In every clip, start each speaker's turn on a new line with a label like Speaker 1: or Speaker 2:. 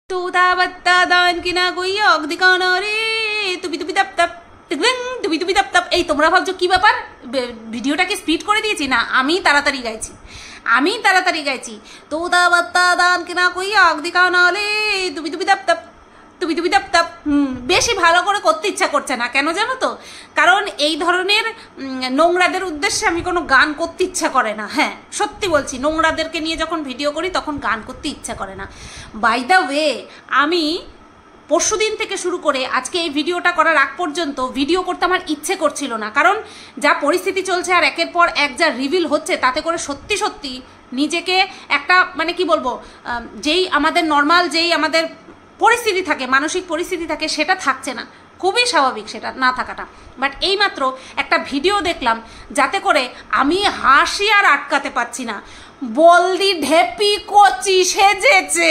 Speaker 1: তোতা দান কিনা কইয়া অগদিকানা রে তুবি তুবি তাপ তাপ তুবি তুবি তাপ তাপ। এই তোমরা ভাবছো কি ব্যাপার, ভিডিওটাকে স্পিড করে দিয়েছি? না, আমি তাড়াতাড়ি গাইছি। তোতা বাত্তা দান কিনা কইয়া অগদিকানা রে তুবি তুবি তাপ তাপ তুবি তুবি তাপ তাপ। বেশি ভালো করে করতে ইচ্ছা করছে না, কেন জানো তো? কারণ এই ধরনের নোংরাদের উদ্দেশ্যে আমি কোনো গান করতে ইচ্ছা করে না। হ্যাঁ, সত্যি বলছি, নোংরাদেরকে নিয়ে যখন ভিডিও করি তখন গান করতে ইচ্ছা করে না। বাই দ্য ওয়ে, আমি পরশুদিন থেকে শুরু করে আজকে এই ভিডিওটা করার আগ পর্যন্ত ভিডিও করতে আমার ইচ্ছে করছিল না, কারণ যা পরিস্থিতি চলছে আর একের পর এক যা রিভিল হচ্ছে, তাতে করে সত্যি সত্যি নিজেকে একটা মানে কি বলবো, যেই আমাদের নর্মাল যেই আমাদের পরিস্থিতি থাকে, মানসিক পরিস্থিতি থাকে, সেটা থাকছে না। খুবই স্বাভাবিক সেটা না থাকাটা। বাট এইমাত্র একটা ভিডিও দেখলাম যাতে করে আমি হাসি আর আটকাতে পারছি না। বলদি ঢেপি কচি সেজেছে,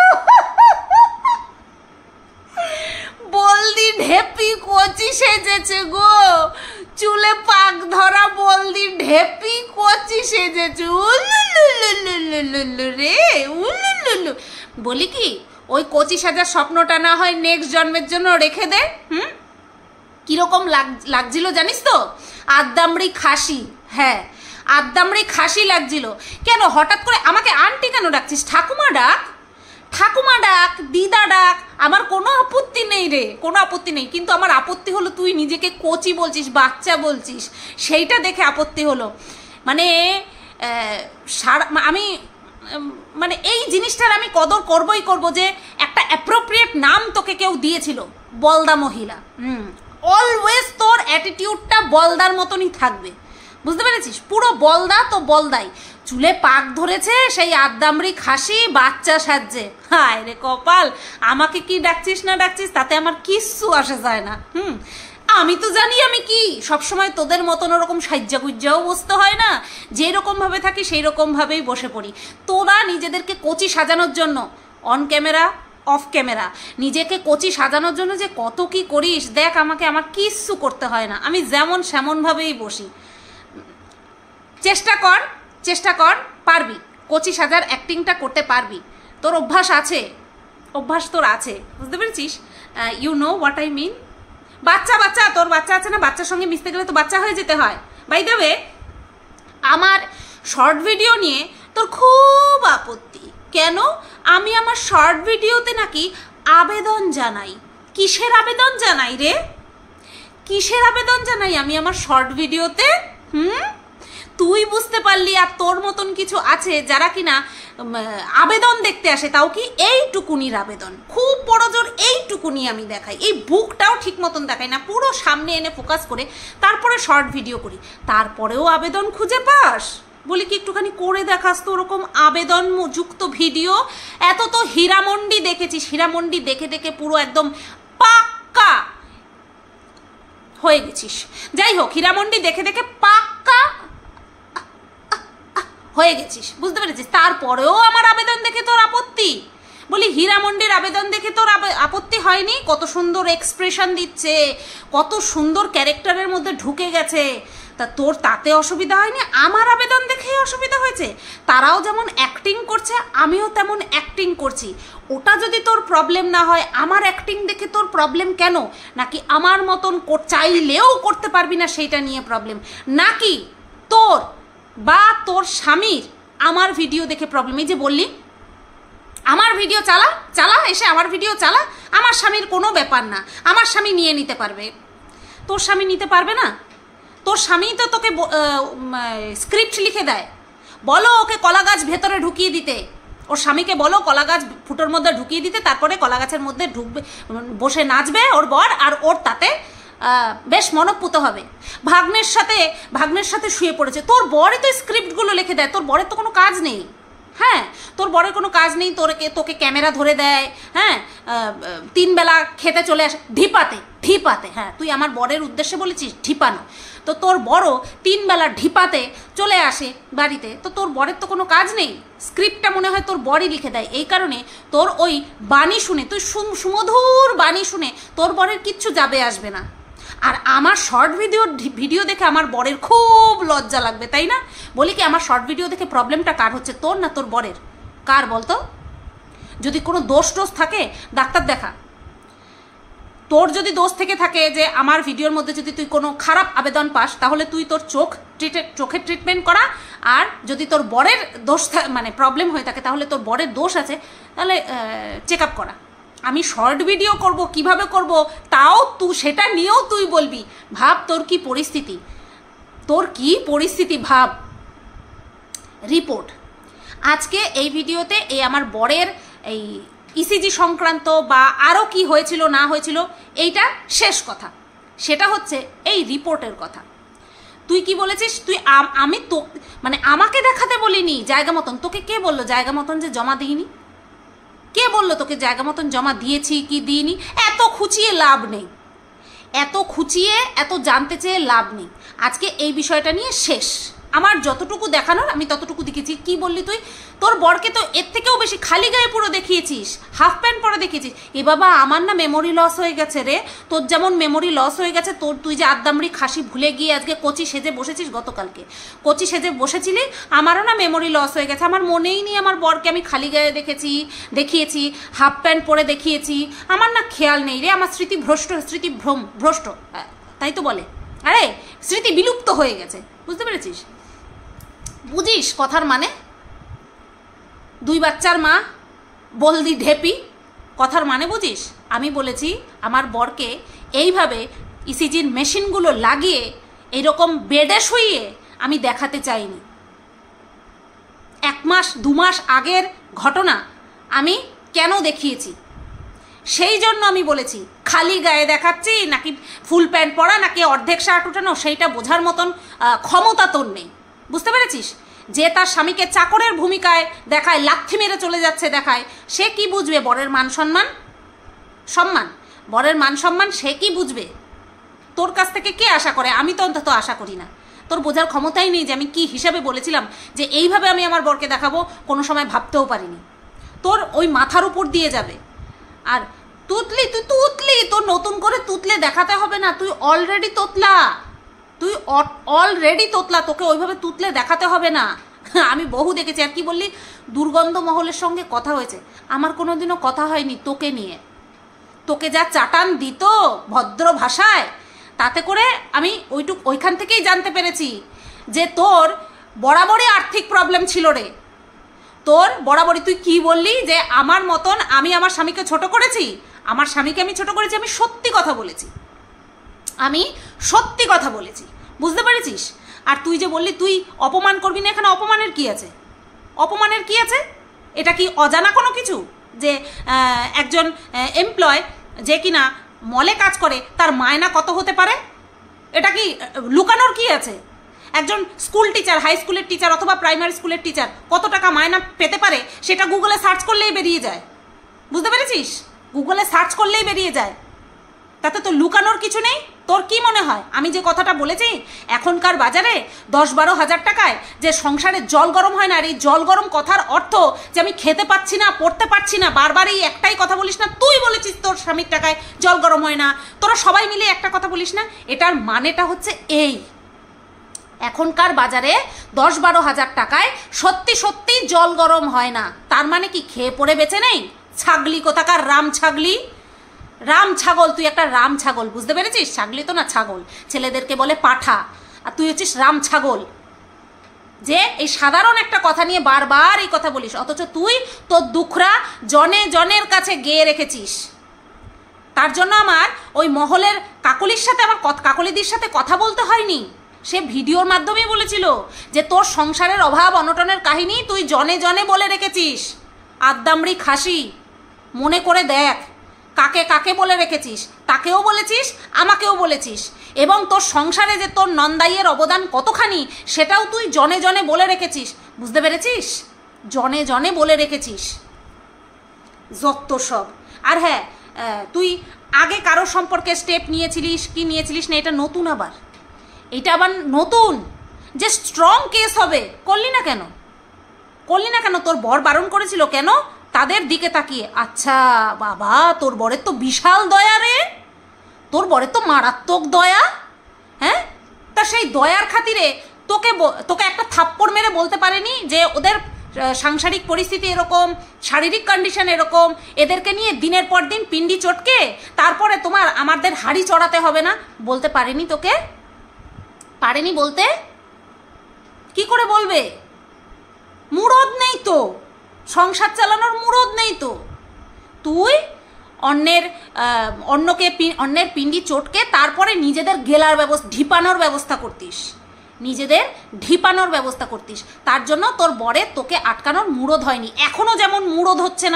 Speaker 1: বলদি ঢেপি কচি সেজেছে গো, চুলে পাক ধরা বলদি ঢেপি কচি সেজেছে। উলুলুলুলুলুলু রে উলুলুলু। বলি কি, ওই কচি সাজার স্বপ্নটা না হয় নেক্সট জন্মের জন্য রেখে দে। কিরকম লাগছিল জানিস তো? আদ্দামড়ি খাসি। হ্যাঁ, আদ্দামড়ি খাসি লাগছিল। কেন হঠাৎ করে আমাকে আন্টি কেন ডাকছিস? ঠাকুমা ডাক, ঠাকুমা ডাক, দিদা ডাক, আমার কোনো আপত্তি নেই রে, কোনো আপত্তি নেই। কিন্তু আমার আপত্তি হলো তুই নিজেকে কচি বলছিস, বাচ্চা বলছিস, সেইটা দেখে আপত্তি হলো। মানে আমি মানে এই জিনিসটার আমি কদর করবই করব যে একটা অ্যাপ্রোপ্রিয়েট নাম তোকে কেউ দিয়েছিল, বলদা মহিলা। অলওয়েজ তোর অ্যাটিটিউডটা বলদার মতনই থাকবে, বুঝতে পেরেছিস? পুরো বলদা তো বলদাই। চুলে পাক ধরেছে সেই আদ্দামড়ি খাসি, বাচ্চা সাজছে। হায় রে কপাল, আমাকে কি ডাকছিস না ডাকছিস তাতে আমার কিচ্ছু আসে যায় না। আমি তো জানি আমি কি সবসময় তোদের মতন ওরকম সাজ্জা গুজ্জাও বসতে হয় না, যেরকম ভাবে থাকি সেই রকম ভাবেই বসে পড়ি। তোরা নিজেদেরকে কচি সাজানোর জন্য অন ক্যামেরা অফ ক্যামেরা নিজেকে কচি সাজানোর জন্য যে কত কি করিস, দেখ আমাকে আমার কিচ্ছু করতে হয় না, আমি যেমন সেমনভাবেই বসি। চেষ্টা কর, পারবি, কচি সাজার অ্যাক্টিংটা করতে পারবি। তোর অভ্যাস তোর আছে, বুঝতে পেরেছিস? You know what I mean. বাচ্চা তোর বাচ্চা আছে না, বাচ্চার সঙ্গে মিশতে গেলে তো বাচ্চা হয়ে যেতে হয়। বাই দ্য ওয়ে, আমার শর্ট ভিডিও নিয়ে তোর খুব আপত্তি কেন? আমি আমার শর্ট ভিডিওতে নাকি আবেদন জানাই। কিসের আবেদন জানাই রে? কিসের আবেদন জানাই আমি আমার শর্ট ভিডিওতে? তুই বুঝতে পারলি, আর তোর মতন কিছু আছে যারা কিনা আবেদন দেখতে আসে, তাও কি এইটুকুনির আবেদন, খুব বড় জোর এইটুকুনি আমি দেখাই, এই বুকটাও ঠিক মতন দেখাই না, পুরো সামনে এনে ফোকাস করে তারপরে শর্ট ভিডিও করি, তারপরেও আবেদন খুঁজে পাস? বলি কি একটুখানি করে দেখাস তো ওরকম আবেদন যুক্ত ভিডিও। এত তো হীরামন্ডি দেখেছিস, হীরামন্ডি দেখে দেখে পুরো একদম পাক্কা হয়ে গেছিস। যাই হোক, হীরামন্ডি দেখে দেখে পাক্কা হয়ে গেছিস, বুঝতে পেরেছিস? তারপরেও আমার আবেদন দেখে তোর আপত্তি? বলি হীরামন্ডির আবেদন দেখে তোর আপত্তি হয়নি? কত সুন্দর এক্সপ্রেশন দিচ্ছে, কত সুন্দর ক্যারেক্টারের মধ্যে ঢুকে গেছে, তা তোর তাতে অসুবিধা হয়নি? আমার আবেদন দেখেই অসুবিধা হয়েছে। তারাও যেমন অ্যাক্টিং করছে, আমিও তেমন অ্যাক্টিং করছি। ওটা যদি তোর প্রবলেম না হয়, আমার অ্যাক্টিং দেখে তোর প্রবলেম কেন? নাকি আমার মতন চাইলেও করতে পারবি না সেইটা নিয়ে প্রবলেম? নাকি তোর বা তোর স্বামীর আমার ভিডিও দেখে প্রবলেম? এই যে বললি আমার ভিডিও চালা এসে আমার ভিডিও চালা, আমার স্বামীর কোনো ব্যাপার না, আমার স্বামী নিয়ে নিতে পারবে। তোর স্বামী নিতে পারবে না? তোর স্বামী তো তোকে স্ক্রিপ্ট লিখে দেয়। বলো ওকে কলা গাছ ভেতরে ঢুকিয়ে দিতে, ওর স্বামীকে বলো কলা গাছ ফুটোর মধ্যে ঢুকিয়ে দিতে, তারপরে কলা গাছের মধ্যে ঢুকবে, বসে নাচবে ওর বর, আর ওর তাতে বেশ মনপুত হবে। ভাগ্নের সাথে শুয়ে পড়েছে, তোর বরে তো স্ক্রিপ্টগুলো লিখে দেয়, তোর বরের তো কোনো কাজ নেই। হ্যাঁ, তোর বরের কোনো কাজ নেই, তোকে ক্যামেরা ধরে দেয়, হ্যাঁ, 3 বেলা খেতে চলে আসে ঢিপাতে। হ্যাঁ, তুই আমার বরের উদ্দেশ্যে বলেছিস ঢিপানো, তো তোর বড় 3 বেলা ঢিপাতে চলে আসে বাড়িতে, তো তোর বরের তো কোনো কাজ নেই, স্ক্রিপ্টটা মনে হয় তোর বরই লিখে দেয়। এই কারণে তোর ওই বাণী শুনে, তুই সুমধুর বাণী শুনে তোর বরের কিচ্ছু যাবে আসবে না। আর আমার শর্ট ভিডিও দেখে আমার বরের খুব লজ্জা লাগবে, তাই না? বলি কি আমার শর্ট ভিডিও দেখে প্রবলেমটা কার হচ্ছে, তোর না তোর বরের? কার বলতো? যদি কোনো দোষ থাকে ডাক্তার দেখা। তোর যদি দোষ থেকে থাকে যে আমার ভিডিওর মধ্যে যদি তুই কোনো খারাপ আবেদন পাস, তাহলে তুই তোর চোখের ট্রিটমেন্ট করা। আর যদি তোর বরের দোষ মানে প্রবলেম হয়ে থাকে, তাহলে তোর বরের দোষ আছে, তাহলে চেক আপ করা। আমি শর্ট ভিডিও করব, কিভাবে করব তাও তুই সেটা নিয়েও তুই বলবি। ভাব তোর কি পরিস্থিতি, তোর কি পরিস্থিতি ভাব। রিপোর্ট আজকে এই ভিডিওতে এই আমার বরের এই ইসিজি সংক্রান্ত বা আরও কি হয়েছিল না হয়েছিল এইটা শেষ কথা। সেটা হচ্ছে এই রিপোর্টের কথা। তুই কি বলেছিস, তুই আমি তো মানে আমাকে দেখাতে বলিনি জায়গা মতন। তোকে কে বললো জায়গা মতন যে জমা দিইনি? কে বললো তোকে জায়গা মতন জমা দিয়েছি কি দিইনি? এত খুঁচিয়ে লাভ নেই, এত খুঁচিয়ে এত জানতে চেয়ে লাভ নেই। আজকে এই বিষয়টা নিয়ে শেষ। আমার যতটুকু দেখানোর আমি ততটুকু দেখেছি। কি বললি তুই? তোর বরকে তো এর থেকেও বেশি খালি গায়ে পুরো দেখিয়েছিস, হাফ প্যান্ট পরে দেখিয়েছিস। এ বাবা, আমার না মেমোরি লস হয়ে গেছে রে। তোর যেমন মেমোরি লস হয়ে গেছে, তুই যে আদ্দামড়ি খাসি ভুলে গিয়ে আজকে কচি সেজে বসেছিস, গতকালকে কচি সেজে বসেছিলি, আমারও না মেমোরি লস হয়ে গেছে। আমার মনেই নেই আমার বরকে আমি খালি গায়ে দেখিয়েছি, হাফ প্যান্ট পরে দেখিয়েছি। আমার না খেয়াল নেই রে। আমার স্মৃতিভ্রষ্ট, তাই তো বলে। আরে স্মৃতি বিলুপ্ত হয়ে গেছে, বুঝতে পেরেছিস? বুঝিস কথার মানে? 2 বাচ্চার মা, বলদি ঢেপি, কথার মানে বুঝিস? আমি বলেছি আমার বরকে এইভাবে ইসিজির মেশিনগুলো লাগিয়ে এইরকম বেডে শুইয়ে আমি দেখাতে চাইনি। 1 মাস 2 মাস আগের ঘটনা আমি কেন দেখিয়েছি, সেই জন্য আমি বলেছি। খালি গায়ে দেখাচ্ছি নাকি ফুল প্যান্ট পরা নাকি অর্ধেক শার্ট উঠানো, সেইটা বোঝার মতন ক্ষমতা তোর নেই, বুঝতে পেরেছিস? যে তার স্বামীকে চাকরের ভূমিকায় দেখায়, লাথি মেরে চলে যাচ্ছে দেখায়, সে কি বুঝবে বরের মান সম্মান, বরের মান সম্মান সে কি বুঝবে? তোর কাছ থেকে কে আশা করে? আমি তো অন্তত আশা করি না। তোর বোঝার ক্ষমতাই নেই যে আমি কি হিসাবে বলেছিলাম যে এইভাবে আমি আমার বরকে দেখাবো, কোনো সময় ভাবতেও পারিনি। তোর ওই মাথার উপর দিয়ে যাবে। আর তুই তুতলি, তোর নতুন করে তুতলে দেখাতে হবে না। তুই অলরেডি তোতলা, তোকে ওইভাবে তুতলে দেখাতে হবে না। আমি বহু দেখেছি। আর কি বললি, দুর্গন্ধ মহলের সঙ্গে কথা হয়েছে? আমার কোনোদিনও কথা হয়নি তোকে নিয়ে। তোকে যা চাটান দিত ভদ্র ভাষায়, তাতে করে আমি ওইখান থেকেই জানতে পেরেছি যে তোর বরাবরই আর্থিক প্রবলেম ছিল রে। তোর বরাবরই। তুই কি বললি যে আমার মতন আমি আমার স্বামীকে ছোট করেছি? আমার স্বামীকে আমি ছোট করেছি? আমি সত্যি কথা বলেছি, বুঝতে পেরেছিস? আর তুই যে বললি তুই অপমান করবি না, এখানে অপমানের কি আছে? এটা কি অজানা কোনো কিছু যে একজন এমপ্লয় যে কিনা মলে কাজ করে তার মায়না কত হতে পারে? এটা কি লুকানোর কি আছে? একজন স্কুল টিচার, হাই স্কুলের টিচার অথবা প্রাইমারি স্কুলের টিচার কত টাকা মায়না পেতে পারে সেটা গুগলে সার্চ করলেই বেরিয়ে যায়, বুঝতে পেরেছিস? গুগলে সার্চ করলেই বেরিয়ে যায়। তাতে তো লুকানোর কিছু নেই। তোর কি মনে হয় আমি যে কথাটা বলেছি এখনকার বাজারে 10-12 হাজার টাকায় যে সংসারে জল গরম হয় না? আর এই জল গরম কথার অর্থ যে আমি খেতে পাচ্ছি না, পড়তে পারছি না, বারবার এই একটাই কথা বলিস না। তুই বলেছিস তোর স্বামীর টাকায় জল গরম হয় না, তোরা সবাই মিলে একটা কথা বলিস না। এটার মানেটা হচ্ছে এই, এখনকার বাজারে 10-12 হাজার টাকায় সত্যি জল গরম হয় না। তার মানে কি খেয়ে পড়ে বেঁচে নেই? ছাগলি কোথাকার, রাম ছাগল। তুই একটা রাম ছাগল, বুঝতে পেরেছিস? ছাগলি তো না, ছাগল। ছেলেদেরকে বলে পাঠা, আর তুই হচ্ছিস রাম ছাগল। যে এই সাধারণ একটা কথা নিয়ে বারবার এই কথা বলিস, অথচ তুই তোর দুখরা জনের কাছে গেয়ে রেখেছিস। তার জন্য আমার ওই মহলের কাকলিদির সাথে কথা বলতে হয়নি। সে ভিডিওর মাধ্যমেই বলেছিল যে তোর সংসারের অভাব অনটনের কাহিনী তুই জনে বলে রেখেছিস। আদ্দামড়ি খাসি, মনে করে দেখ কাকে বলে রেখেছিস। তাকেও বলেছিস, আমাকেও বলেছিস। এবং তোর সংসারে যে তোর নন্দাইয়ের অবদান কতখানি সেটাও তুই জনে বলে রেখেছিস, বুঝতে পেরেছিস? জনে বলে রেখেছিস যত সব। আর হ্যাঁ, তুই আগে কারোর সম্পর্কে স্টেপ নিয়েছিলিস না, এটা নতুন। এটা আবার নতুন যে স্ট্রং কেস হবে, করলি না কেন? তোর বর বারণ করেছিল কেন? তাদের দিকে তাকিয়ে। আচ্ছা বাবা, তোর বরের তো বিশাল দয়া রে, তোর বরের তো মারাত্মক দয়া। হ্যাঁ, তা সেই দয়ার খাতিরে তোকে একটা থাপ্পড় মেরে বলতে পারেনি যে ওদের সাংসারিক পরিস্থিতি এরকম, শারীরিক কন্ডিশন এরকম, এদেরকে নিয়ে দিনের পর দিন পিন্ডি চটকে তারপরে আমাদের হাড়ি চড়াতে হবে না, বলতে পারেনি তোকে? পারেনি বলতে? কি করে বলবে? মুরদ নেই তো, সংসার চালানোর মুরদ নেই তো। তুই অন্যের পিন্ডি চটকে তারপরে নিজেদের গেলার ঢিপানোর ব্যবস্থা করতিস। তার জন্য তোর বরে তোকে আটকানোর মুরদ হয়নি। এখনো যেমন মুরদ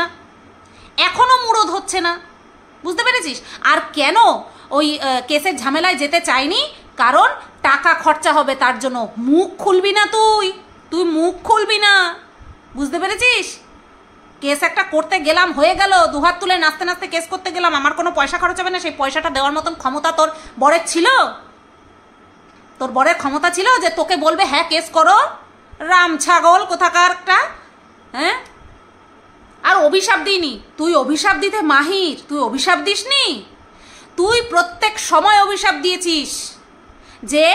Speaker 1: হচ্ছে না, বুঝতে পেরেছিস? আর কেন ওই কেসের ঝামেলায় যেতে চাইনি? কারণ টাকা খরচা হবে, তার জন্য। মুখ খুলবি না তুই মুখ খুলবি না, বুঝতে পেরেছিস? কেস একটা করতে গেলাম, হয়ে গেল, দুহাত তুলে নাচতে নাচতে কেস করতে গেলাম, আমার কোনো পয়সা খরচ হবে না, সেই পয়সাটা দেওয়ার মতন ক্ষমতা তোর বরের ছিল? তোর বরের ক্ষমতা ছিল যে তোকে বলবে হ্যাঁ কেস করো? রাম ছাগল কোথাকার একটা। হ্যাঁ, আর অভিশাপ দিইনি, তুই অভিশাপ দিতে মাহির, তুই অভিশাপ দিসনি? তুই প্রত্যেক সময় অভিশাপ দিয়েছিস যে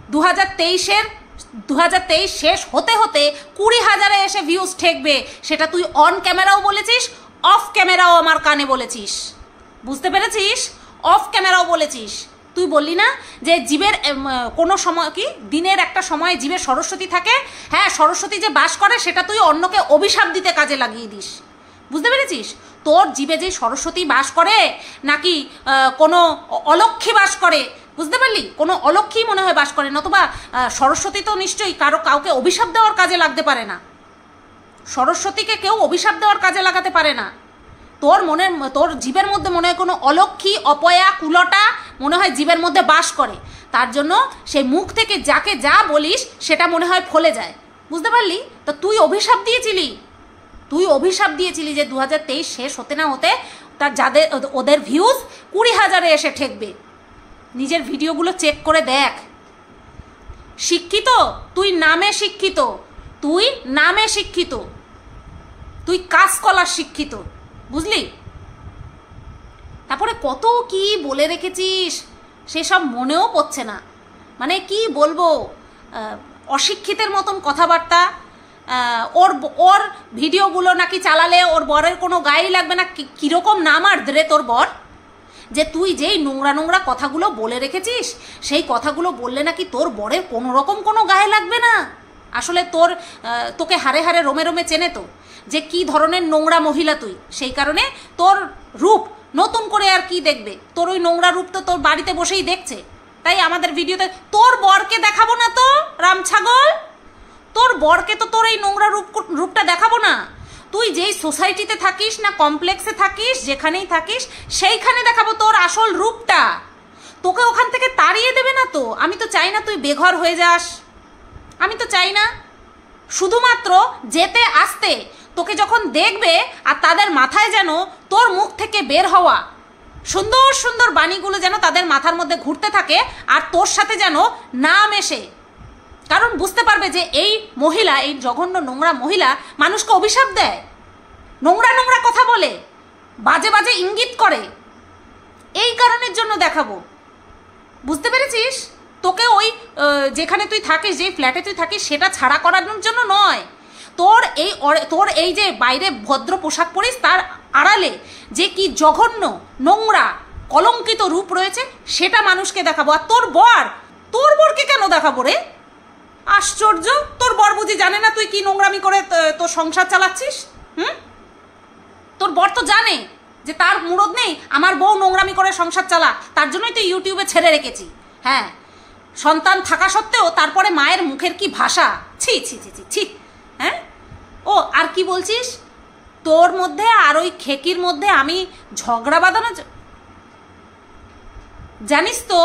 Speaker 1: 2023 শেষ হতে 20,000-এ এসে ভিউজ ঠেকবে। সেটা তুই অন ক্যামেরাও বলেছিস, অফ ক্যামেরাও আমার কানে বলেছিস, বুঝতে পেরেছিস? অফ ক্যামেরাও বলেছিস। তুই বললি না যে জীবের কোনো সময় কি দিনের একটা সময়ে জীবের সরস্বতী থাকে, হ্যাঁ সরস্বতী যে বাস করে সেটা তুই অন্যকে অভিশাপ দিতে কাজে লাগিয়ে দিস, বুঝতে পেরেছিস? তোর জীবে যে সরস্বতী বাস করে নাকি কোনো অলক্ষ্মী বাস করে, বুঝতে পারলি? কোনো অলক্ষ্মী মনে হয় বাস করে, নতুবা সরস্বতী তো নিশ্চয়ই কাউকে অভিশাপ দেওয়ার কাজে লাগতে পারে না। সরস্বতীকে কেউ অভিশাপ দেওয়ার কাজে লাগাতে পারে না। তোর জীবের মধ্যে মনে হয় কোনো অলক্ষ্মী, অপয়া, কুলটা মনে হয় জীবের মধ্যে বাস করে। তার জন্য সেই মুখ থেকে যাকে যা বলিস সেটা মনে হয় ফলে যায়, বুঝতে পারলি? তো তুই অভিশাপ দিয়েছিলি যে 2023 শেষ হতে না হতে ওদের ভিউজ 20,000-এ এসে ঠেকবে। নিজের ভিডিওগুলো চেক করে দেখ। শিক্ষিত তুই, নামে শিক্ষিত, তুই কাজকলার শিক্ষিত, বুঝলি? তারপরে কত কি বলে রেখেছিস সেসব মনেও পড়ছে না। মানে কি বলবো, অশিক্ষিতের মতন কথাবার্তা। ওর ভিডিওগুলো নাকি চালালে ওর বরের কোনো গায়েই লাগবে না। কীরকম নাম আর রে তোর বর, যে তুই যেই নোংরা কথাগুলো বলে রেখেছিস সেই কথাগুলো বললে নাকি তোর বরের কোনো রকম কোনো গায়ে লাগবে না। আসলে তোকে হারে হারে রোমে চেনে তো যে কি ধরনের নোংরা মহিলা তুই, সেই কারণে তোর রূপ নতুন করে আর কি দেখবে, তোর ওই নোংরা রূপ তো তোর বাড়িতে বসেই দেখছে। তাই আমাদের ভিডিওতে তোর বরকে দেখাবো না তো, রাম ছাগল, তোর বরকে তো তোর এই নোংরা রূপটা দেখাবো না। তুই যেই সোসাইটিতে থাকিস না কমপ্লেক্সে থাকিস, যেখানেই থাকিস, সেইখানে দেখাবো তোর আসল রূপটা। তোকে ওখান থেকে তাড়িয়ে দেবে না তো। আমি তো চাই না তুই বেঘর হয়ে যাস, আমি তো চাই না। শুধুমাত্র যেতে আসতে তোকে যখন দেখবে আর তাদের মাথায় যেন তোর মুখ থেকে বের হওয়া সুন্দর সুন্দর বাণীগুলো যেন তাদের মাথার মধ্যে ঘুরতে থাকে আর তোর সাথে যেন না মেশে। কারণ বুঝতে পারবে যে এই মহিলা, এই জঘন্য নোংরা মহিলা মানুষকে অভিশাপ দেয়, নোংরা কথা বলে, বাজে ইঙ্গিত করে। এই কারণের জন্য দেখাবো, বুঝতে পেরেছিস? তোকে ওই যেখানে তুই থাকিস, যেই ফ্ল্যাটে তুই থাকিস সেটা ছাড়া করানোর জন্য নয়। তোর এই যে বাইরে ভদ্র পোশাক পরিস তার আড়ালে যে কি জঘন্য নোংরা কলঙ্কিত রূপ রয়েছে সেটা মানুষকে দেখাবো। আর তোর বরকে কেন দেখাবো রে? আশ্চর্য, তোর বর বুঝি জানে না তুই কি নোংরামি করে তোর সংসার চালাচ্ছিস? তোর বর তো জানে যে তার মুরদ নেই, আমার বউ নোংরামি করে সংসার চালা, তার জন্যই তো ইউটিউবে ছেড়ে রেখেছি। হ্যাঁ, সন্তান থাকা সত্ত্বেও তারপরে মায়ের মুখের কি ভাষা, ছি ছি ছি ছি ছি। হ্যাঁ, ও আর কি বলছিস? তোর মধ্যে আর ওই খেকির মধ্যে আমি ঝগড়া বাঁধানো, জানিস তো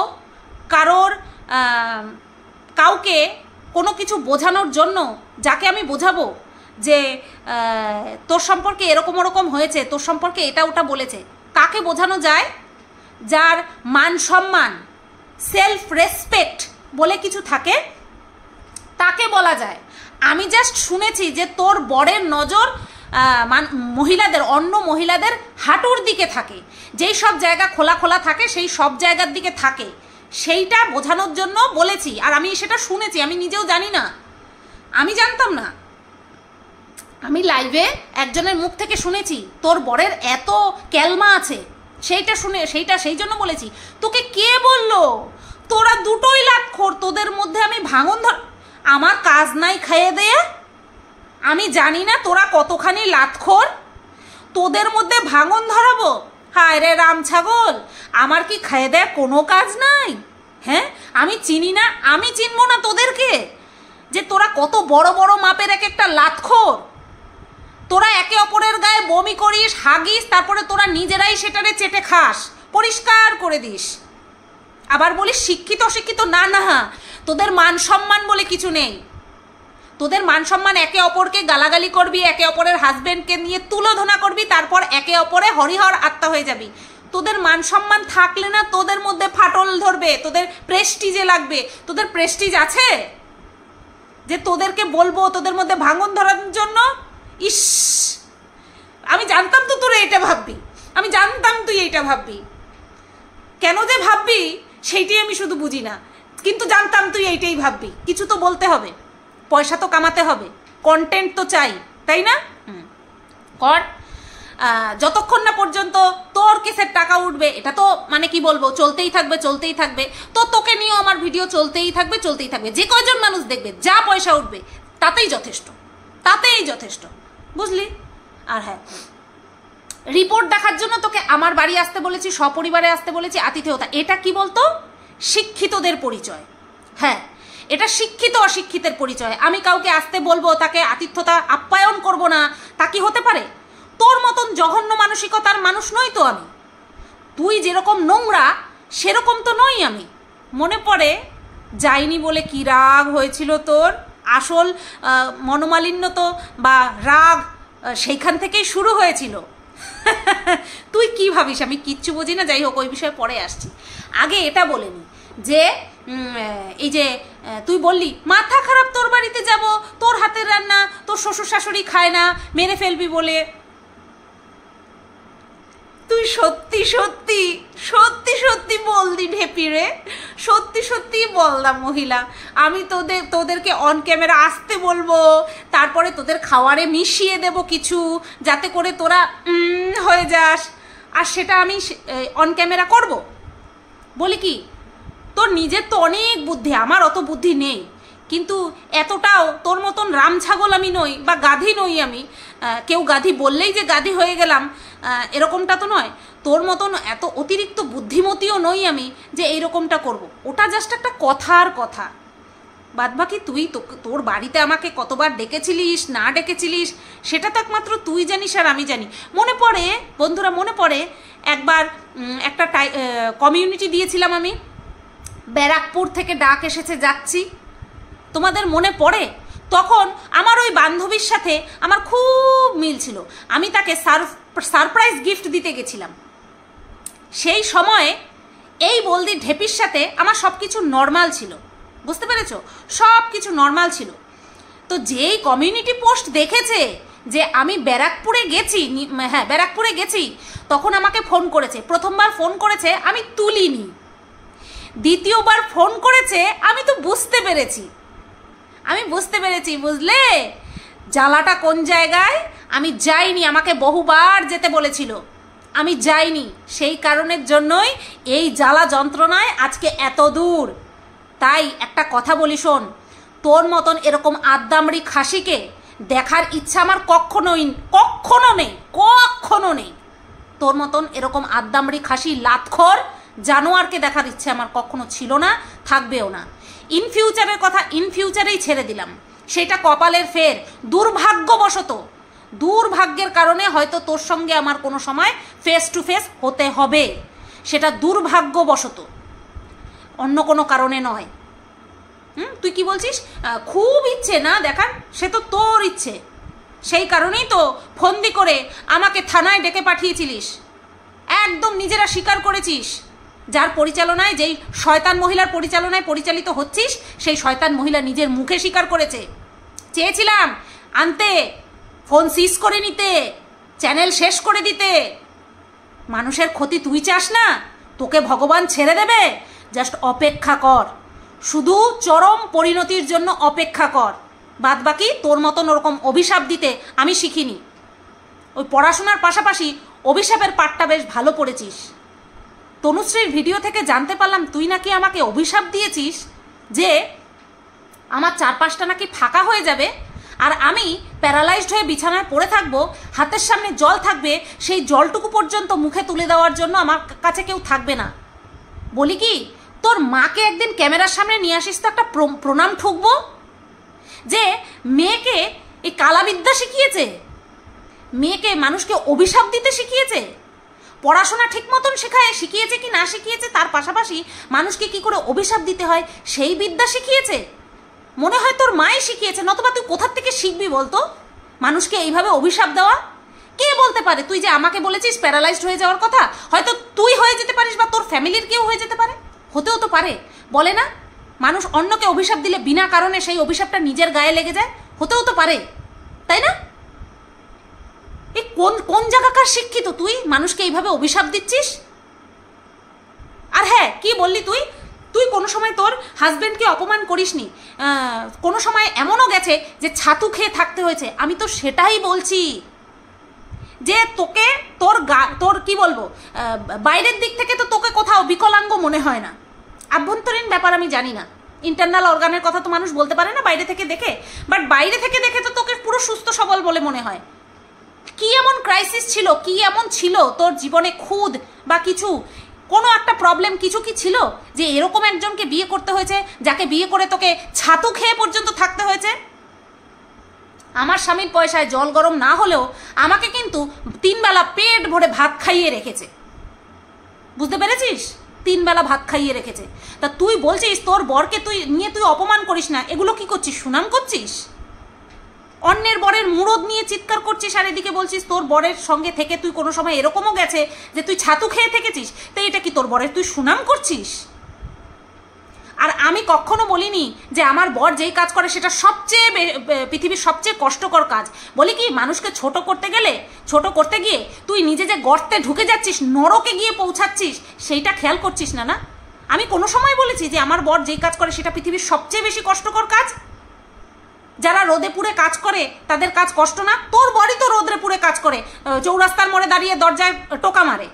Speaker 1: কাউকে কোনো কিছু বোঝানোর জন্য যাকে আমি বোঝাবো যে তোর সম্পর্কে এরকম ওরকম হয়েছে, তোর সম্পর্কে এটা ওটা বলেছে, কাকে বোঝানো যায়? যার মান সম্মান, সেলফ রেসপেক্ট বলে কিছু থাকে তাকে বলা যায়। আমি জাস্ট শুনেছি যে তোর বরের নজর মহিলাদের, অন্য মহিলাদের হাঁটুর দিকে থাকে, যেই সব জায়গা খোলা থাকে সেই সব জায়গার দিকে থাকে, সেইটা বোঝানোর জন্য বলেছি। আর আমি সেটা শুনেছি, আমি নিজেও জানি না, আমি জানতাম না। আমি লাইভে একজনের মুখ থেকে শুনেছি তোর বরের এত ক্যালমা আছে, সেইটা সেই জন্য বলেছি। তোকে কে বললো? তোরা দুটোই লাতখোর, তোদের মধ্যে আমি ভাঙন ধর, আমার কাজ নাই খেয়ে দেয়ে, আমি জানি না তোরা কতখানি লাতখোর, তোদের মধ্যে ভাঙন ধরাবো? হায় রে রাম ছাগল, আমার কি খেয়ে দেয় কোনো কাজ নাই? হ্যাঁ, আমি চিনি না, আমি চিনবো না তোদেরকে যে তোরা কত বড় বড় মাপের এক একটা লাতখোর। তোরা একে অপরের গায়ে বমি করিস, হাগিস, তারপরে তোরা নিজেরাই সেটারে চেটে খাস, পরিষ্কার করে দিস। আবার বলিস শিক্ষিত অশিক্ষিত? না না, তোদের মান সম্মান বলে কিছু নেই। তোদের মান সম্মান, একে অপরকে গালাগালি করবি, একে অপরের হাজবেন্ডকে নিয়ে তুলোধনা করবি, তারপর একে অপরে হরিহর আত্মা হয়ে যাবি। তোদের মান সম্মান থাকলে না তোদের মধ্যে ফাটল ধরবে, তোদের প্রেস্টিজে লাগবে। তোদের প্রেস্টিজ আছে যে তোদেরকে বলবো তোদের মধ্যে ভাঙন ধরার জন্য? ইস, আমি জানতাম তো তোরা এটা ভাববি, আমি জানতাম তুই এইটা ভাববি। কেন যে ভাববি সেইটাই আমি শুধু বুঝি না, কিন্তু জানতাম তুই এইটাই ভাববি। কিছু তো বলতে হবে, পয়সা তো কামাতে হবে, কন্টেন্ট তো চাই, তাই না? কর, যতক্ষণ না পর্যন্ত তোর কেসের টাকা উঠবে, এটা তো মানে কি বলবো, চলতেই থাকবে চলতেই থাকবে। তো তোকে নিয়েও আমার ভিডিও চলতেই থাকবে চলতেই থাকবে। যে কয়জন মানুষ দেখবে, যা পয়সা উঠবে তাতেই যথেষ্ট, তাতেই যথেষ্ট, বুঝলি? আর হ্যাঁ, রিপোর্ট দেখার জন্য তোকে আমার বাড়ি আসতে বলেছি, সপরিবারে আসতে বলেছি, আতিথেয়তা। এটা কি বলতো? শিক্ষিতদের পরিচয়। হ্যাঁ, এটা শিক্ষিত অশিক্ষিতের পরিচয়। আমি কাউকে আসতে বলবো, তাকে আতিথ্যতা আপ্যায়ন করব না, তা কি হতে পারে? তোর মতন জঘন্য মানসিকতার মানুষ নই তো আমি। তুই যেরকম নোংরা সেরকম তো নই আমি। মনে পড়ে যাইনি বলে কি রাগ হয়েছিল তোর? আসল মনোমালিন্য তো বা রাগ সেইখান থেকেই শুরু হয়েছিল। তুই কি ভাবিস আমি কিচ্ছু বুঝি না? যাই হোক, ওই বিষয়ে পরে আসছি। আগে এটা বলে নি যে এই যে তুই বললি মাথা খারাপ, তোর বাড়িতে যাব, তোর হাতের রান্না তোর শ্বশুর শাশুড়ি খায় না, মেরে ফেলবি বলে। তুই সত্যি সত্যি সত্যি সত্যি বলদি ঢেপি রে, সত্যি সত্যি বললাম মহিলা। আমি তোদেরকে অন ক্যামেরা আসতে বলবো, তারপরে তোদের খাওয়ারে মিশিয়ে দেব কিছু, যাতে করে তোরা হয়ে যাস, আর সেটা আমি অন ক্যামেরা করব। বলি কি, তোর নিজের তো অনেক বুদ্ধি, আমার অত বুদ্ধি নেই, কিন্তু এতটাও তোর মতন রাম ছাগল আমি নই, বা গাধি নই আমি। কেউ গাধি বললেই যে গাধি হয়ে গেলাম এরকমটা তো নয়। তোর মতন এত অতিরিক্ত বুদ্ধিমতীও নই আমি যে এইরকমটা করব। ওটা জাস্ট একটা কথার কথা। বাদবাকি তুই তোর বাড়িতে আমাকে কতবার ডেকেছিলিস না ডেকেছিলিস সেটা তো একমাত্র তুই জানিস আর আমি জানি। মনে পড়ে বন্ধুরা, মনে পড়ে একবার একটা কমিউনিটি দিয়েছিলাম আমি, ব্যারাকপুর থেকে ডাক এসেছে যাচ্ছি, তোমাদের মনে পড়ে? তখন আমার ওই বান্ধবীর সাথে আমার খুব মিল ছিল, আমি তাকে সারপ্রাইজ গিফট দিতে গেছিলাম। সেই সময়ে এই বলদি ঢেপির সাথে আমার সব কিছু নর্মাল ছিল, বুঝতে পেরেছো? সব কিছু নর্মাল ছিল। তো যেই কমিউনিটি পোস্ট দেখেছে যে আমি ব্যারাকপুরে গেছি, হ্যাঁ ব্যারাকপুরে গেছি, তখন আমাকে ফোন করেছে। প্রথমবার ফোন করেছে, আমি তুলিনি। দ্বিতীয়বার ফোন করেছে, আমি তো বুঝতে পেরেছি, বুঝলে জ্বালাটা কোন জায়গায়। আমি যাইনি, আমাকে বহুবার যেতে বলেছিল, আমি যাইনি। সেই কারণের জন্যই এই জ্বালা যন্ত্রণায় আজকে এত দূর। তাই একটা কথা বলি শোন, তোর মতন এরকম আদ্দামড়ি খাসিকে দেখার ইচ্ছা আমার কখনো নেই। তোর মতন এরকম আদ্দামড়ি খাসি লাতখোর জানোয়ারকে দেখার ইচ্ছে আমার কখনো ছিল না, থাকবেও না। ইন ফিউচারের কথা ইন ফিউচারেই ছেড়ে দিলাম, সেটা কপালের ফের। দুর্ভাগ্যের কারণে হয়তো তোর সঙ্গে আমার কোনো সময় ফেস টু ফেস হতে হবে, সেটা দুর্ভাগ্যবশত, অন্য কোনো কারণে নয়। তুই কি বলছিস? খুব ইচ্ছে না দেখার, সে তো তোর ইচ্ছে। সেই কারণেই তো ফন্দি করে আমাকে থানায় ডেকে পাঠিয়েছিলিস। একদম নিজেরা স্বীকার করেছিস, যার পরিচালনায়, যেই শয়তান মহিলার পরিচালনায় পরিচালিত হচ্ছিস, সেই শয়তান মহিলা নিজের মুখে স্বীকার করেছে। চেয়েছিলাম আনতে, ফোন সিজ করে নিতে, চ্যানেল শেষ করে দিতে। মানুষের ক্ষতি তুই চাস না? তোকে ভগবান ছেড়ে দেবে, জাস্ট অপেক্ষা কর, শুধু চরম পরিণতির জন্য অপেক্ষা কর। বাদ বাকি তোর মতন ওরকম অভিশাপ দিতে আমি শিখিনি। ওই পড়াশোনার পাশাপাশি অভিশাপের পাঠটা বেশ ভালো পড়েছিস। তনুশ্রীর ভিডিও থেকে জানতে পারলাম তুই নাকি আমাকে অভিশাপ দিয়েছিস যে আমার চারপাশটা নাকি ফাঁকা হয়ে যাবে, আর আমি প্যারালাইজড হয়ে বিছানায় পড়ে থাকবো, হাতের সামনে জল থাকবে, সেই জলটুকু পর্যন্ত মুখে তুলে দেওয়ার জন্য আমার কাছে কেউ থাকবে না। বলি কি, তোর মাকে একদিন ক্যামেরার সামনে নিয়ে আসিস তো একটা প্রণাম ঠুকবো, যে মেয়েকে এই কালাবিদ্যা শিখিয়েছে, মেয়েকে মানুষকে অভিশাপ দিতে শিখিয়েছে, পড়াশোনা ঠিক মতন শিখিয়েছে কি না শিখিয়েছে, তার পাশাপাশি মানুষকে কি করে অভিশাপ দিতে হয় সেই বিদ্যা শিখিয়েছে। মনে হয় তোর মাই শিখিয়েছে, নতুবা তুই কোথার থেকে শিখবি বলতো মানুষকে এইভাবে অভিশাপ দেওয়া? কে বলতে পারে তুই যে আমাকে বলেছিস প্যারালাইজড হয়ে যাওয়ার কথা, হয়তো তুই হয়ে যেতে পারিস বা তোর ফ্যামিলির কেউ হয়ে যেতে পারে, হতেও তো পারে। বলে না মানুষ অন্যকে অভিশাপ দিলে বিনা কারণে সেই অভিশাপটা নিজের গায়ে লেগে যায়, হতেও তো পারে, তাই না? এই কোন জায়গাকার শিক্ষিত তুই মানুষকে এইভাবে অভিশাপ দিচ্ছিস? আর হ্যাঁ, কি বললি তুই কোনো সময় তোর হাজবেন্ডকে অপমান করিসনি, কোনো সময় এমনও গেছে যে ছাতু খেয়ে থাকতে হয়েছে। আমি তো সেটাই বলছি যে তোকে তোর কি বলবো, বাইরের দিক থেকে তো তোকে কোথাও বিকলাঙ্গ মনে হয় না। আভ্যন্তরীণ ব্যাপার আমি জানি না, ইন্টারনাল অর্গানের কথা তো মানুষ বলতে পারে না বাইরে থেকে দেখে, বাট বাইরে থেকে দেখে তো তোকে পুরো সুস্থ সবল বলে মনে হয়। কি এমন ক্রাইসিস ছিল, কি এমন ছিল তোর জীবনে, খুদ বা কিছু কোনো একটা প্রবলেম কিছু কি ছিল যে এরকম একজনকে বিয়ে করতে হয়েছে, যাকে বিয়ে করে তোকে ছাতু খেয়ে পর্যন্ত থাকতে হয়েছে? আমার স্বামীর পয়সায় জল গরম না হলেও আমাকে কিন্তু 3 বেলা পেট ভরে ভাত খাইয়ে রেখেছে, বুঝতে পেরেছিস? 3 বেলা ভাত খাইয়ে রেখেছে। তা তুই বলছিস তোর বরকে তুই অপমান করিস না, এগুলো কি করছিস? সুনাম করছিস? অন্যের বরের মুরদ নিয়ে চিৎকার করছিস, আর এদিকে বলছিস তোর বরের সঙ্গে থেকে তুই কোনো সময় এরকমও গেছে যে তুই ছাতু খেয়ে থেকেছিস, তো এটা কি তোর বরের তুই সুনাম করছিস? আর আমি কখনো বলিনি যে আমার বর যেই কাজ করে সেটা সবচেয়ে পৃথিবীর সবচেয়ে কষ্টকর কাজ। বলি কি, মানুষকে ছোট করতে গিয়ে তুই নিজে যে গর্তে ঢুকে যাচ্ছিস, নরকে গিয়ে পৌঁছাচ্ছিস, সেইটা খেয়াল করছিস না। না, আমি কোনো সময় বলেছি যে আমার বর যেই কাজ করে সেটা পৃথিবীর সবচেয়ে বেশি কষ্টকর কাজ? যারা রোদে পুড়ে কাজ করে তাদের কাজ কষ্ট না? তোর বরই তো রোদে পুড়ে কাজ করে, চৌরাস্তার মোড়ে দাঁড়িয়ে দরজায় টোকা মারে,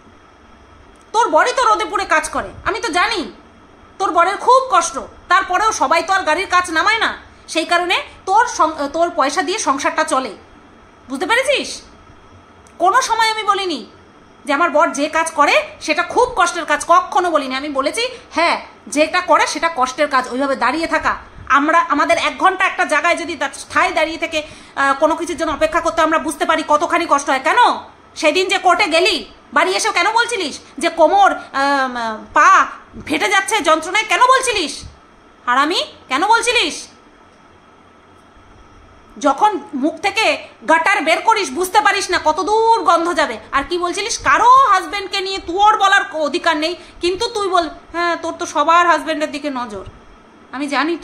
Speaker 1: তোর বরই তো রোদে পুড়ে কাজ করে। আমি তো জানি তোর বরের খুব কষ্ট, তারপরেও সবাই তো আর গাড়ির কাজ নামায় না, সেই কারণে তোর পয়সা দিয়ে সংসারটা চলে, বুঝতে পেরেছিস? কোনো সময় আমি বলিনি যে আমার বর যে কাজ করে সেটা খুব কষ্টের কাজ, কখনো বলিনি। আমি বলেছি হ্যাঁ, যেটা করে সেটা কষ্টের কাজ। ওইভাবে দাঁড়িয়ে থাকা, আমাদের 1 ঘন্টা একটা জায়গায় যদি ঠায় দাঁড়িয়ে থেকে কোনো কিছুর জন্য অপেক্ষা করতে আমরা বুঝতে পারি কতখানি কষ্ট হয়। কেন সেদিন যে কোর্টে গেলি, বাড়ি এসেও কেন বলছিলিস যে কোমর পা ফেটে যাচ্ছে যন্ত্রণায়? কেন বলছিলিস? আর আমি কেন বলছিলিস? যখন মুখ থেকে গাটার বের করিস বুঝতে পারিস না কত দূর গন্ধ যাবে। আর কি বলছিলিস? কারো হাজবেন্ডকে নিয়ে তোর বলার অধিকার নেই, কিন্তু তুই বল হ্যাঁ তোর তো সবার হাজবেন্ডের দিকে নজর। আমি জানি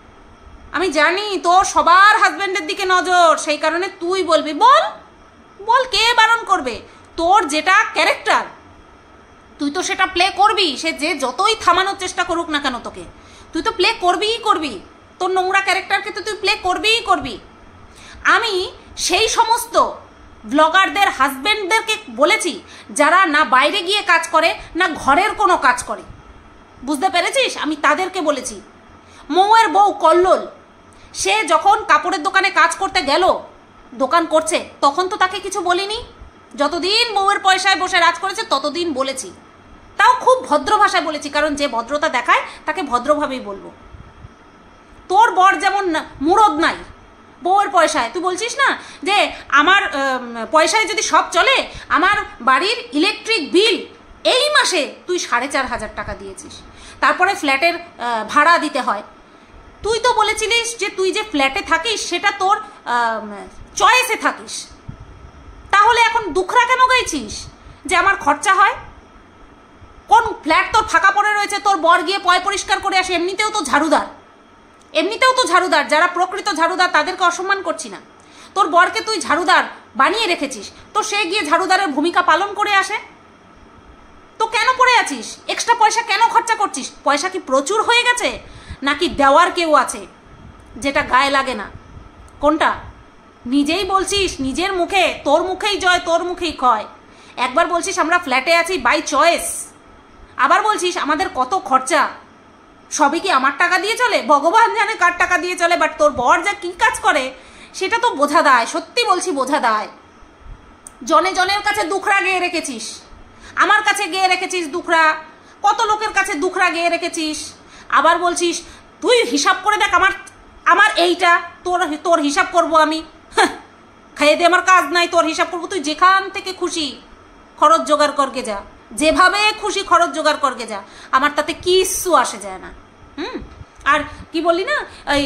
Speaker 1: তোর সবার হাজবেন্ডের দিকে নজর, সেই কারণে তুই বলবি। বল, কে বারণ করবে? তোর যেটা ক্যারেক্টার তুই তো সেটা প্লে করবি, সে যে যতই থামানোর চেষ্টা করুক না কেন তোকে, তুই তো প্লে করবি। তোর নোংরা ক্যারেক্টারকে তো তুই প্লে করবি। আমি সেই সমস্ত ব্লগারদের হাজবেন্ডদেরকে বলেছি যারা না বাইরে গিয়ে কাজ করে না ঘরের কোনো কাজ করে, বুঝতে পেরেছিস? আমি তাদেরকে বলেছি। মৌয়ের বউ কল্লোল, সে যখন কাপড়ের দোকানে কাজ করতে গেল, দোকান করছে, তখন তো তাকে কিছু বলিনি। যতদিন বউয়ের পয়সায় বসে রাজ করেছে ততদিন বলেছি, তাও খুব ভদ্র ভাষায় বলেছি, কারণ যে ভদ্রতা দেখায় তাকে ভদ্রভাবেই বলবো। তোর বর যেমন মুরদ নাই বউয়ের পয়সায়, তুই বলছিস না যে আমার পয়সায় যদি সব চলে, আমার বাড়ির ইলেকট্রিক বিল এই মাসে তুই 4,500 টাকা দিয়েছিস, তারপরে ফ্ল্যাটের ভাড়া দিতে হয়। তুই তো বলেছিলিস যে তুই যে ফ্ল্যাটে থাকিস সেটা তোর চয়েসে থাকিস, তাহলে এখন দুখরা কেন গাইছিস যে আমার খরচা হয়? কোন ফ্ল্যাট তোর ফাঁকা পড়ে রয়েছে, তোর বর গিয়ে পয় পরিষ্কার করে আসে, এমনিতেও তো ঝাড়ুদার, যারা প্রকৃত ঝাড়ুদার তাদেরকে অসম্মান করছি না। তোর বরকে তুই ঝাড়ুদার বানিয়ে রেখেছিস, তো সে গিয়ে ঝাড়ুদারের ভূমিকা পালন করে আসে। তো কেন পড়ে আছিস? এক্সট্রা পয়সা কেন খরচা করছিস? পয়সা কি প্রচুর হয়ে গেছে নাকি দেওয়ার কেউ আছে? যেটা গায়ে লাগে না? কোনটা? নিজেই বলছিস, নিজের মুখে, তোর মুখেই জয় তোর মুখেই ক্ষয়। একবার বলছিস আমরা ফ্ল্যাটে আছি বাই চয়েস, আবার বলছিস আমাদের কত খরচা। সবই কি আমার টাকা দিয়ে চলে? ভগবান জানে কার টাকা দিয়ে চলে, বাট তোর বর যা কি কাজ করে সেটা তো বোঝা দায়, সত্যি বলছি বোঝা দায়। জনে জনের কাছে দুখরা গেয়ে রেখেছিস, আমার কাছে গেয়ে রেখেছিস দুখরা, কত লোকের কাছে দুখরা গেয়ে রেখেছিস। আবার বলছিস তুই হিসাব করে দেখ আমার আমার এইটা, তোর হিসাব করব আমি? খাইয়ে দিয়ে আমার কাজ নাই, তোর হিসাব করবো? তুই যেখান থেকে খুশি খরচ জোগাড় করকে যা, যেভাবে খুশি খরচ জোগাড় করকে যা, আমার তাতে কিচ্ছু আসে যায় না। আর কি বললি না, এই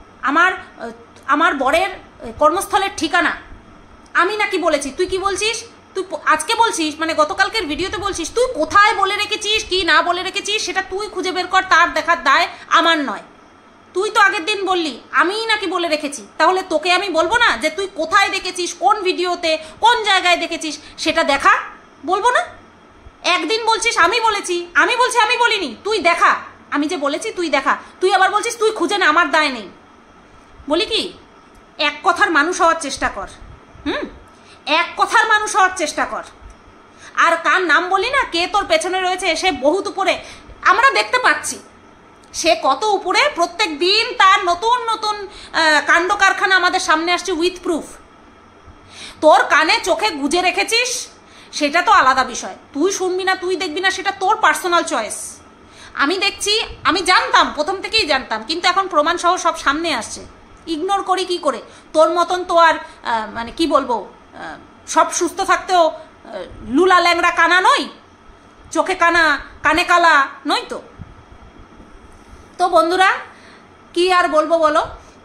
Speaker 1: আমার বরের কর্মস্থলের ঠিকানা আমি নাকি বলেছি, তুই কি বলছিস? তুই আজকে বলছিস, মানে গতকালকের ভিডিওতে বলছিস তুই কোথায় বলে রেখেছিস কি না বলে রেখেছিস সেটা তুই খুঁজে বের কর, তার দেখার দায় আমার নয়। তুই তো আগের দিন বললি আমিই নাকি বলে রেখেছি, তাহলে তোকে আমি বলবো না যে তুই কোথায় দেখেছিস, কোন ভিডিওতে, কোন জায়গায় দেখেছিস সেটা দেখা? বলবো না? একদিন বলছিস আমি বলেছি, আমি বলছি আমি বলিনি, তুই দেখা, আমি যে বলেছি তুই দেখা, তুই আবার বলছিস তুই খুঁজে না, আমার দায় নেই। বলি কি, এক কথার মানুষ হওয়ার চেষ্টা কর। এক কথার মানুষ হওয়ার চেষ্টা কর। আর কার নাম বলি না, কে তোর পেছনে রয়েছে, সে বহুত উপরে, আমরা দেখতে পাচ্ছি সে কত উপরে। প্রত্যেক দিন তার নতুন নতুন কাণ্ড কারখানা আমাদের সামনে আসছে উইথ প্রুফ। তোর কানে চোখে গুজে রেখেছিস সেটা তো আলাদা বিষয়, তুই শুনবি না তুই দেখবি না সেটা তোর পার্সোনাল চয়েস। আমি দেখছি, আমি জানতাম, প্রথম থেকেই জানতাম, কিন্তু এখন প্রমাণ সহ সব সামনে আসছে, ইগনোর করি কি করে? তোর মতন তো আর মানে কি বলবো, সব সুস্থ থাকতেও লুলা ল্যাংড়া কানা নই, চোখে কানা কানে কালা নই তো। তো বন্ধুরা কি আর বলবো বলো,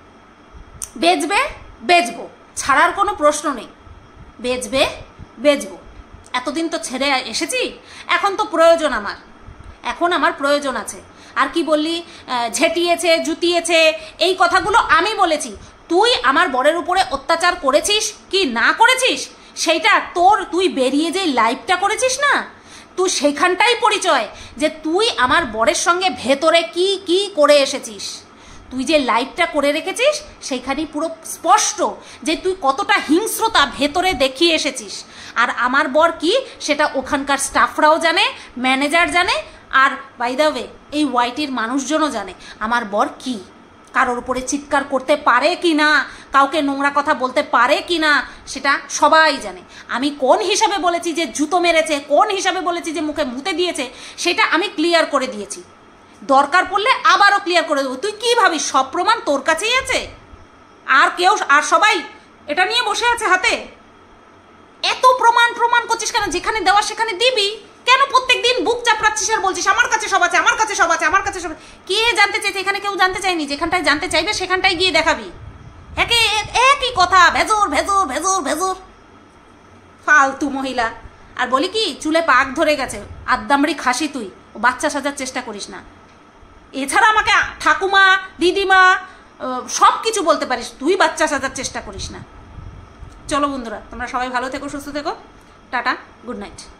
Speaker 1: বেচবে বেচবো, ছাড়ার কোনো প্রশ্ন নেই, বেচবে বেচবো। এতদিন তো ছেড়ে এসেছি, এখন তো প্রয়োজন আমার, এখন আমার প্রয়োজন আছে। আর কি বললি, ঝেঁটিয়েছে জুতিয়েছে, এই কথাগুলো আমি বলেছি। তুই আমার বরের উপরে অত্যাচার করেছিস কি না করেছিস সেইটা তোর, তুই বেরিয়ে যে লাইভটা করেছিস না, তুই সেইখানটাই পরিচয় যে তুই আমার বরের সঙ্গে ভেতরে কি কি করে এসেছিস। তুই যে লাইভটা করে রেখেছিস সেইখানেই পুরো স্পষ্ট যে তুই কতটা হিংস্রতা ভেতরে দেখিয়ে এসেছিস। আর আমার বর কি সেটা ওখানকার স্টাফরাও জানে, ম্যানেজার জানে, আর বাই দ্য ওয়ে এই ওয়াইটির মানুষজনও জানে আমার বর কি, কারোর উপরে চিৎকার করতে পারে কি না, কাউকে নোংরা কথা বলতে পারে কি না সেটা সবাই জানে। আমি কোন হিসাবে বলেছি যে জুতো মেরেছে, কোন হিসাবে বলেছি যে মুখে মুতে দিয়েছে, সেটা আমি ক্লিয়ার করে দিয়েছি, দরকার পড়লে আবারও ক্লিয়ার করে দেবো। তুই কি ভাবিস সব প্রমাণ তোর কাছেই আছে? আর কেউ, আর সবাই এটা নিয়ে বসে আছে হাতে? এত প্রমাণ করছিস কেন? যেখানে দেওয়া সেখানে দিবি কেন? প্রত্যেক দিন বুক চাপড়াচ্ছিস আর বলছিস আমার কাছে সব আছে, আমার কাছে সব আছে, আমার কাছে সব। কে জানতে চাইছে? এখানে কেউ জানতে চায়নি, যেখানটায় জানতে চাইবে সেখানটায় গিয়ে দেখাবি। একই কথা, ভেজর ভেজর ভেজর ভেজর, ফালতু মহিলা। আর বলি কি, চুলে পাক ধরে গেছে, আদ্দামড়ি খাসি তুই, বাচ্চা সাজার চেষ্টা করিস না। এছাড়া আমাকে ঠাকুমা দিদিমা সব কিছু বলতে পারিস, তুই বাচ্চা সাজার চেষ্টা করিস না। চলো বন্ধুরা, তোমরা সবাই ভালো থেকো, সুস্থ থেকো, টাটা, গুড নাইট।